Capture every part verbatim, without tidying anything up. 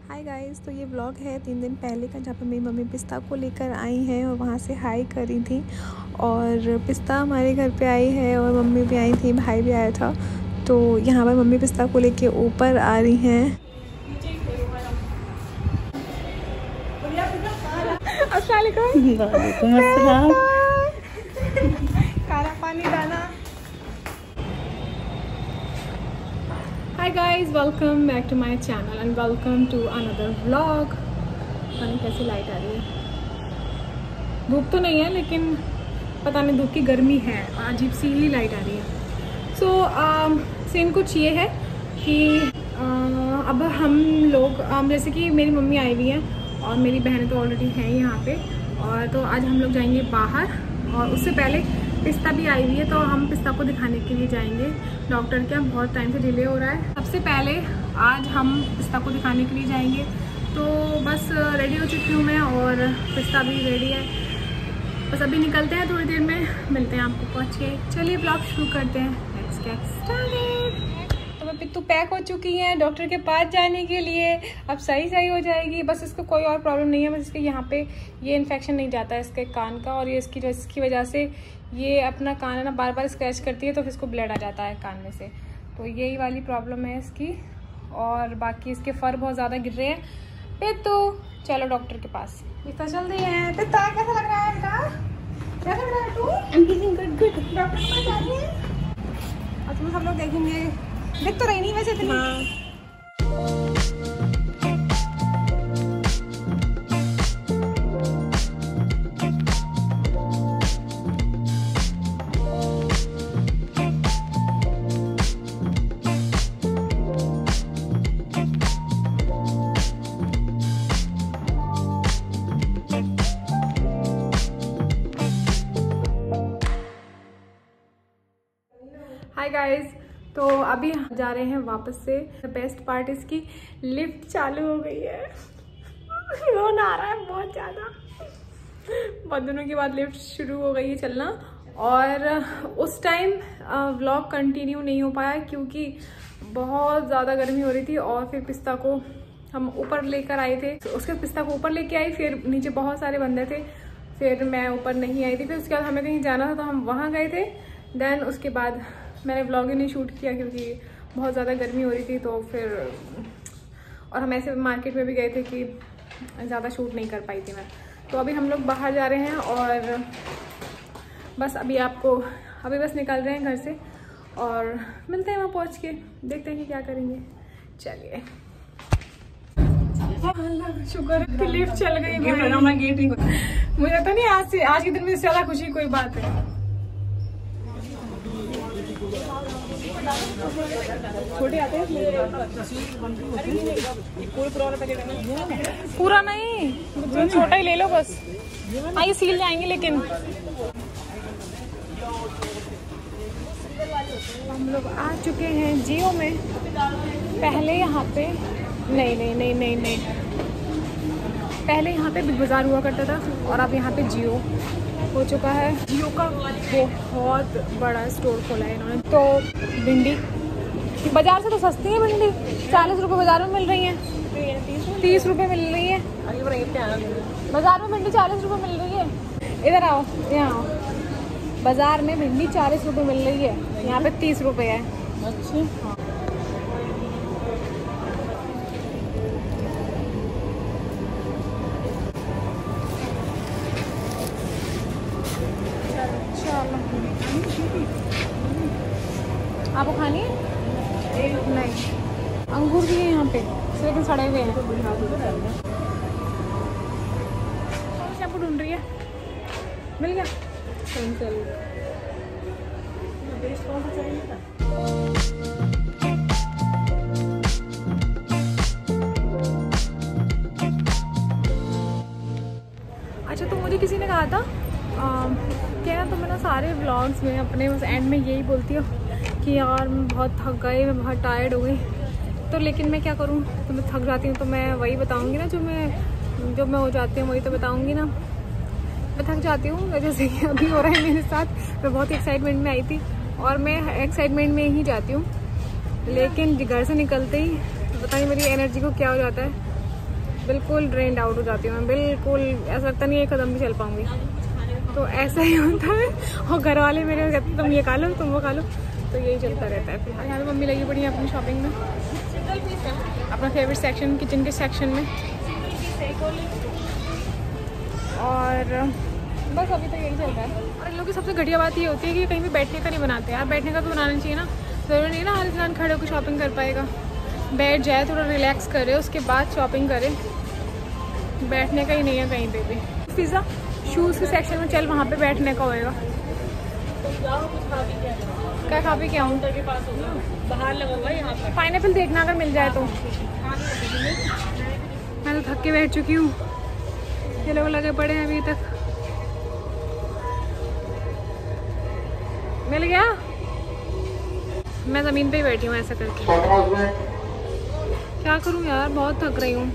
Hi guys, तो ये vlog है तीन दिन पहले का, जहाँ पर मेरी मम्मी पिस्ता को लेकर आई हैं और वहाँ से हाई करी थी। और पिस्ता हमारे घर पे आई है और मम्मी भी आई थी, भाई भी आया था। तो यहाँ पर मम्मी पिस्ता को लेके ऊपर आ रही हैं। अस्सलाम वालेकुम। खाना पानी डाना। Hi guys, welcome back to my channel and welcome to another vlog. पता नहीं कैसी लाइट आ रही है, धूप तो नहीं है लेकिन पता नहीं धूप की गर्मी है, अजीब सी ही लाइट आ रही है। सो so, सेम uh, कुछ ये है कि uh, अब हम लोग um, जैसे कि मेरी मम्मी आई हुई है और मेरी बहनें तो ऑलरेडी हैं यहाँ पे, और तो आज हम लोग जाएंगे बाहर। और उससे पहले पिस्ता भी आई हुई है, तो हम पिस्ता को दिखाने के लिए जाएंगे डॉक्टर के। बहुत टाइम से डिले हो रहा है। सबसे पहले आज हम पिस्ता को दिखाने के लिए जाएंगे, तो बस रेडी हो चुकी हूँ मैं और पिस्ता भी रेडी है। बस अभी निकलते हैं, थोड़ी देर में मिलते हैं आपको पहुँच के। चलिए ब्लॉग शुरू करते हैं। Let's get started. तो मैं पित्तू पैक हो चुकी हैं डॉक्टर के पास जाने के लिए। अब सही सही हो जाएगी, बस इसको कोई और प्रॉब्लम नहीं है। बस इसके यहाँ पे ये इन्फेक्शन नहीं जाता है इसके कान का, और ये इसकी इसकी वजह से ये अपना कान है ना बार बार स्क्रैच करती है, तो फिर इसको ब्लड आ जाता है कान में से। तो यही वाली प्रॉब्लम है इसकी। और बाकी इसके फर बहुत ज़्यादा गिर रहे हैं। पित्तू चलो डॉक्टर के पास। पिस्ता चल रही है। पिस्ता कैसा लग रहा है बेटा? कैसा लग रहा है तू? I am feeling good good. Doctor के पास जा रही है और तुम सब लोग देखेंगे। देख तो रही नहीं वैसे इतनी। हाँ। हाय गाइस, तो अभी जा रहे हैं वापस से। बेस्ट पार्ट इसकी लिफ्ट चालू हो गई है। रोन आ रहा है बहुत ज़्यादा। बहुत दिनों के बाद लिफ्ट शुरू हो गई है चलना। और उस टाइम व्लॉग कंटिन्यू नहीं हो पाया क्योंकि बहुत ज़्यादा गर्मी हो रही थी। और फिर पिस्ता को हम ऊपर लेकर आए थे, तो उसके पिस्ता को ऊपर लेके आई, फिर नीचे बहुत सारे बंदे थे, फिर मैं ऊपर नहीं आई थी। फिर उसके बाद हमें कहीं जाना था तो हम वहाँ गए थे। देन उसके बाद मैंने व्लॉग ही नहीं शूट किया क्योंकि बहुत ज़्यादा गर्मी हो रही थी। तो फिर और हम ऐसे मार्केट में भी गए थे कि ज़्यादा शूट नहीं कर पाई थी मैं। तो अभी हम लोग बाहर जा रहे हैं और बस अभी आपको अभी बस निकल रहे हैं घर से और मिलते हैं वहाँ पहुँच के। देखते हैं कि क्या करेंगे। चलिए। शुक्र कि लिफ्ट चल गई। मुझे तो नहीं आज से आज के दिन में ज़्यादा खुशी कोई बात है। छोटे आते हैं पूरा नहीं, छोटा ही ले लो बस। हाँ ये सील जाएंगे। लेकिन हम लोग आ चुके हैं जियो में। पहले यहाँ पे नहीं नहीं नहीं नहीं नहीं पहले यहाँ पे बिग बाजार हुआ करता था और अब यहाँ पे जियो हो चुका है। जियो का बहुत बड़ा स्टोर खोला है इन्होंने। तो भिंडी बाजार से तो सस्ती है भिंडी, चालीस रुपए बाजार में मिल रही है, तीस रुपए मिल रही है बाजार में। भिंडी चालीस रुपए मिल रही है। इधर आओ, यहाँ आओ। बाजार में भिंडी चालीस रुपए मिल रही है, यहाँ पे तीस रुपए है। अच्छा हाँ। आपको खानी है? नहीं, अंगूर भी है यहाँ पे लेकिन सड़े हुए हैं। शैम्पू ढूंढ रही है, मिल गया। अच्छा, तो मुझे किसी ने कहा था क्या ना, तो मैं ना सारे व्लॉग्स में अपने उस एंड में यही बोलती हूँ कि यार मैं बहुत थक गई, मैं बहुत टायर्ड हो गई। तो लेकिन मैं क्या करूँ, तो मैं थक जाती हूँ तो मैं वही बताऊँगी ना जो मैं जो मैं हो जाती हूँ वही तो बताऊँगी ना। मैं थक जाती हूँ, जैसे कि अभी हो रहा है मेरे साथ। मैं बहुत एक्साइटमेंट में आई थी और मैं एक्साइटमेंट में ही जाती हूँ, लेकिन घर से निकलते ही पता नहीं मेरी एनर्जी को क्या हो जाता है, बिल्कुल ड्रेन्ड आउट हो जाती हूँ मैं, बिल्कुल ऐसा लगता नहीं है कदम भी चल पाऊँगी। तो ऐसा ही होता है। और घर वाले मेरे कहते तुम ये खा लो, तुम वो खा लो, तो यही चलता रहता है। फिलहाल यहाँ पे मम्मी लगी पड़ी है अपनी शॉपिंग में, अपना फेवरेट सेक्शन किचन के सेक्शन में। और बस अभी तो यही चल रहा है। और इन लोगों की सबसे घटिया बात ये होती है कि कहीं भी बैठने का नहीं बनाते यार। बैठने का तो बनाना चाहिए ना, ज़रूरी नहीं ना हर इंसान खड़े होकर शॉपिंग कर पाएगा। बैठ जाए, थोड़ा रिलैक्स करे, उसके बाद शॉपिंग करे। बैठने का ही नहीं है कहीं पे भी। पिज़्ज़ा शूज़ के सेक्शन में चल, वहाँ पे बैठने का होएगा। क्या खा पी क्या हूँ बाहर लगा यहाँ पर। पाइनएप्पल देखना अगर मिल जाए तो। मैं तो थक के बैठ चुकी हूँ, ये लोग लगे पड़े हैं अभी तक। मिल गया? मैं ज़मीन पे ही बैठी हूँ ऐसा करके। क्या करूँ यार, बहुत थक रही हूँ।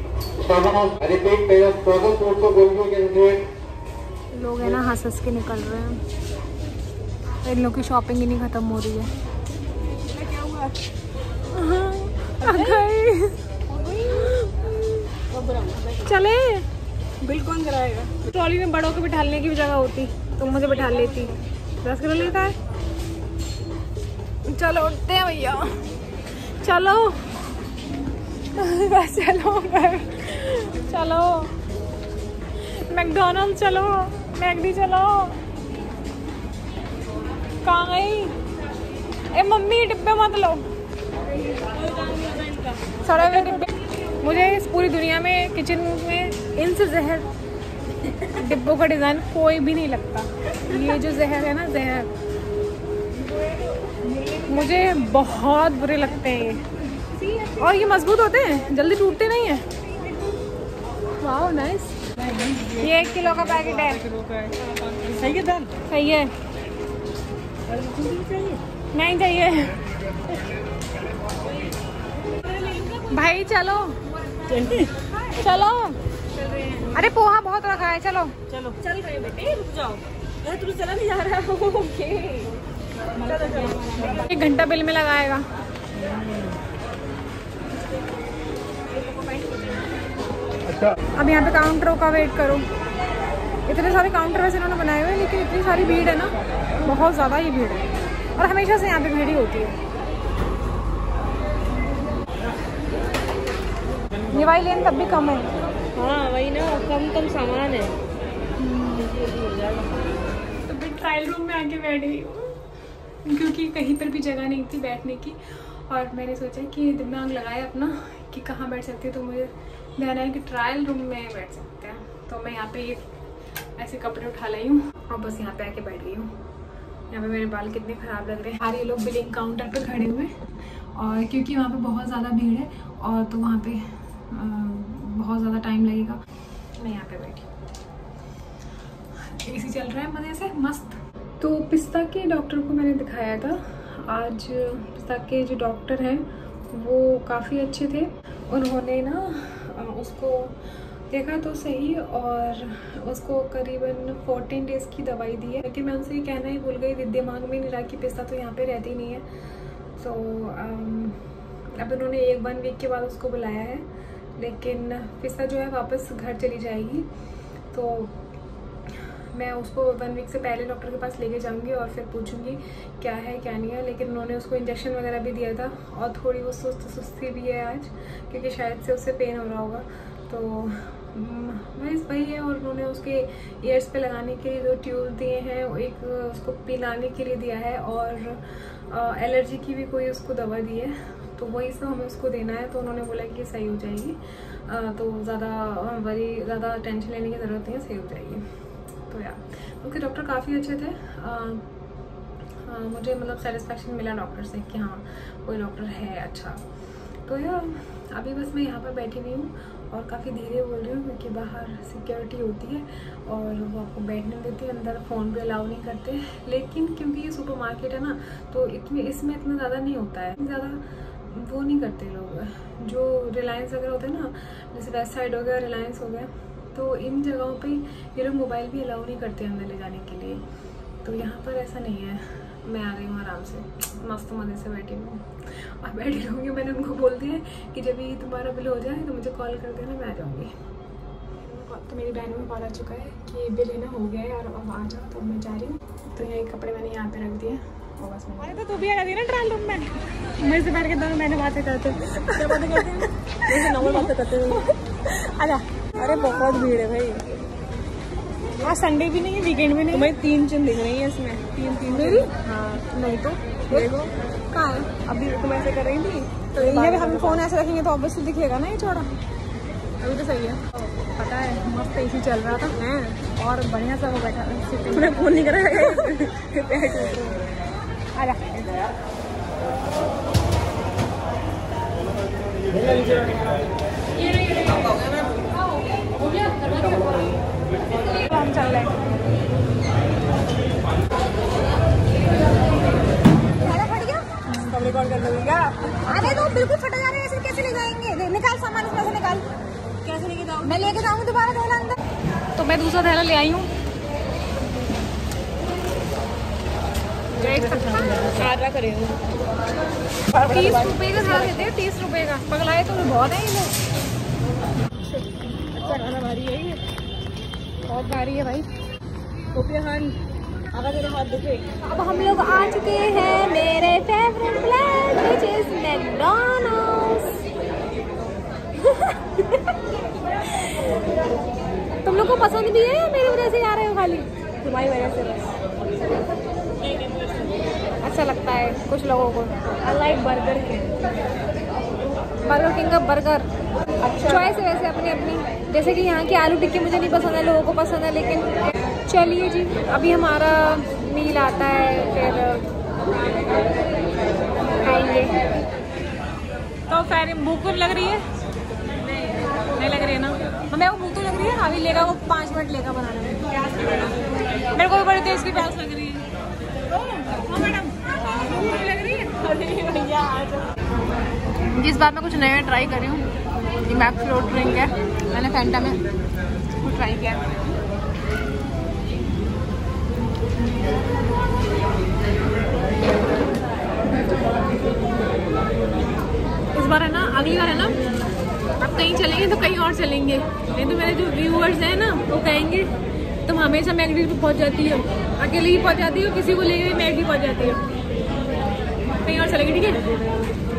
लोग है ना हंस हंस के निकल रहे हैं, इन लोग की शॉपिंग ही नहीं खत्म हो रही है। क्या हुआ? चले बिल्कुल कराएगा। ट्रॉली में बड़ों को बिठाने की भी जगह होती तो मुझे बिठा लेती। दस किलो लेता है। चलो उठते हैं भैया, चलो बस चलो घर, चलो मैकडॉनल्ड चलो, मैकडी चलो। कहाँ गई? ए मम्मी डिब्बे मत लो, सड़े हुए डिब्बे। मुझे इस पूरी दुनिया में किचन में इनसे जहर डिब्बों का डिज़ाइन कोई भी नहीं लगता। ये जो जहर है ना, जहर मुझे बहुत बुरे लगते हैं ये। और ये मजबूत होते हैं, जल्दी टूटते नहीं हैं। वाह नाइस। ये एक किलो का पैकेट है। सही है दाल? सही है। नहीं चाहिए भाई, चलो चलो। अरे पोहा बहुत रखा है, चलो चलो चल रहे बेटे, रुक जाओ। अरे तू चला नहीं जा रहा है। ओके चलो चलो। एक घंटा बिल में लगाएगा। अच्छा, अब यहाँ पे काउंटरों का वेट करो। इतने सारे काउंटर वैसे इन्होंने बनाए हुए हैं, लेकिन इतनी सारी भीड़ है ना, बहुत ज़्यादा ही भीड़ है। और हमेशा से यहाँ पे भीड़ ही होती है। ये वाली लेन तब भी कम है। हाँ वही ना, कम कम सामान है। तो फिर ट्रायल रूम में आके बैठ गई हूँ, क्योंकि कहीं पर भी जगह नहीं थी बैठने की। और मैंने सोचा कि दिमाग लगाया अपना कि कहाँ बैठ सकती है, तो मुझे ध्यान आया कि ट्रायल रूम में बैठ सकते हैं। तो मैं यहाँ पे ये ऐसे कपड़े उठा लाई हूँ और बस यहाँ पे आके बैठ गई हूँ। यहाँ पे मेरे बाल कितने ख़राब लग रहे हैं। सारे लोग बिलिंग काउंटर पे खड़े हुए हैं, और क्योंकि वहाँ पे बहुत ज़्यादा भीड़ है और तो वहाँ पे आ, बहुत ज़्यादा टाइम लगेगा। मैं यहाँ पे बैठी, एसी चल रहा है मज़े से मस्त। तो पिस्ता के डॉक्टर को मैंने दिखाया था आज। पिस्ता के जो डॉक्टर हैं वो काफ़ी अच्छे थे। उन्होंने ना उसको देखा तो सही, और उसको करीबन फोर्टीन डेज़ की दवाई दी है। लेकिन मैं उनसे ये कहना ही भूल गई, दिमाग में नहीं रहा कि पिस्ता तो यहाँ पे रहती नहीं है। तो अब उन्होंने एक वन वीक के बाद उसको बुलाया है, लेकिन पिस्ता जो है वापस घर चली जाएगी। तो मैं उसको वन वीक से पहले डॉक्टर के पास लेके जाऊंगी और फिर पूछूंगी क्या है क्या नहीं है। लेकिन उन्होंने उसको इंजेक्शन वगैरह भी दिया था, और थोड़ी वो सुस्त सुस्ती भी है आज, क्योंकि शायद से उससे पेन हो रहा होगा। तो बस वही है। और उन्होंने उसके ईयर्स पे लगाने के लिए दो ट्यूब दिए हैं, एक उसको पिलाने के लिए दिया है, और एलर्जी की भी कोई उसको दवा दी है। तो वही सब हमें उसको देना है। तो उन्होंने बोला कि सही हो जाएगी, तो ज़्यादा वरी ज़्यादा टेंशन लेने की ज़रूरत नहीं है, सही हो जाएगी। तो यार उनके डॉक्टर काफ़ी अच्छे थे। आ, आ, मुझे मतलब सेटिस्फेक्शन मिला डॉक्टर से कि हाँ कोई डॉक्टर है अच्छा। तो यार अभी बस मैं यहाँ पर बैठी हुई हूँ और काफ़ी धीरे बोल रही हूँ, क्योंकि बाहर सिक्योरिटी होती है और वो आपको बैठने देती है, अंदर फ़ोन पे अलाउ नहीं करते। लेकिन क्योंकि ये सुपर मार्केट है ना, तो इसमें इसमें इतना ज़्यादा नहीं होता है, ज़्यादा वो नहीं करते लोग। जो रिलायंस वगैरह होते हैं ना, जैसे वेस्ट साइड हो गया, रिलायंस हो गया, तो इन जगहों पे ये लोग मोबाइल भी अलाउ नहीं करते अंदर ले जाने के लिए। तो यहाँ पर ऐसा नहीं है। मैं आ गई हूँ आराम से, मस्त मज़े से बैठी हूँ और बैठी रहूँगी। मैंने उनको बोल दिया कि जब भी तुम्हारा बिल हो जाए तो मुझे कॉल कर देना, मैं आ जाऊँगी। तो मेरी बहन में कॉल आ चुका है कि बिल है ना हो गया है और अब आ जाओ, तो मैं जा रही हूँ। तो ये कपड़े मैंने यहाँ पे रख दिए और बस मैं। अरे तो तू भी आ जाती ना ट्रायल रूम में, मेरे से बैठ के दोनों मैंने बातें करते क्या बातें करते हैं, जैसे नॉर्मल बातें करते हैं। आजा। अरे बहुत भीड़ है भाई, आज संडे भी नहीं है, वीकेंड भी नहीं। तुम्हें तीन चिन दिख रही है इसमें, तीन तीन मेरी? हाँ नहीं तो देखो कहाँ है? अभी तुम ऐसे कर रही थी तो ये हम फोन ऐसे रखेंगे तो ऑब्वियसली दिखेगा ना ये छोड़ा। अभी तो सही है, पता है मस्त एसी चल रहा था हैं और बढ़िया सा वो बैठा था। तुमने फोन नहीं करा है। आजा। हम चल रहे हैं। रिकॉर्ड कर लोगी क्या? अरे तो बिल्कुल फटा जा रहे हैं, ऐसे कैसे ले जाएंगे? निकाल सामान इसमें से, निकाल। कैसे लेके जाओ? मैं लेके जाऊंगी दोबारा थैला अंदर। तो मैं दूसरा थैला ले आई हूँ। आधा करेंगे तीस रुपए का थैला देते हैं, तीस रुपए का। पगलाए तो बहुत है ये लोग। अच्छा खाना भारी है ये, बहुत भारी है भाई। हान अगर तेरे हाथ दिखे। अब हम लोग आ चुके हैं मेरे favourite place which is McDonald's. तुम लोग को पसंद भी है या मेरी वजह से आ रहे हो खाली? तुम्हारी वजह से बस। अच्छा लगता है कुछ लोगों को। I like Burger King. Burger King का बर्गर चॉइस है वैसे अपनी अपनी। जैसे कि यहाँ की आलू टिक्की मुझे नहीं पसंद है, लोगों को पसंद है। लेकिन चलिए जी, अभी हमारा मील आता है, फिर खाएंगे। तो फिर भूख लग रही है? नहीं लग रही है ना? हमें वो भूख तो लग रही है, अभी लेगा वो पाँच मिनट लेगा बनाने में। मेरे को भी बड़ी तेज की प्यास लग रही है। हाँ मैडम, भूख लग रही है? अरे भैया आ जाओ। जिस बार मैं कुछ नया ट्राई कर रही हूँ, ये मैक फ्लोट ड्रिंक है, मैंने फैंटा में कुछ ट्राई किया। इस बार है ना, अगली बार है ना, अब कहीं चलेंगे तो कहीं और चलेंगे। नहीं तो मेरे जो व्यूअर्स हैं ना वो कहेंगे तुम हमेशा मैकडी पे पहुंच जाती हो, अकेले ही पहुंच जाती हो, किसी को लेके मैकडी पहुंच जाती हो। कहीं और चलेंगे, ठीक है।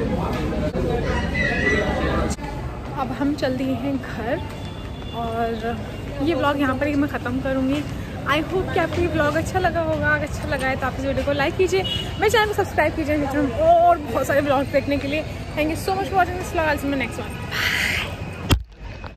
अब हम चल दिए हैं घर और ये व्लॉग यहाँ पर ही मैं ख़त्म करूँगी। आई होप कि आपको ये व्लॉग अच्छा लगा होगा। अगर अच्छा लगा है तो आप इस वीडियो को लाइक कीजिए, मेरे चैनल को सब्सक्राइब कीजिए और बहुत सारे व्लॉग देखने के लिए। Thank you so much for watching this vlog. I will see you next one.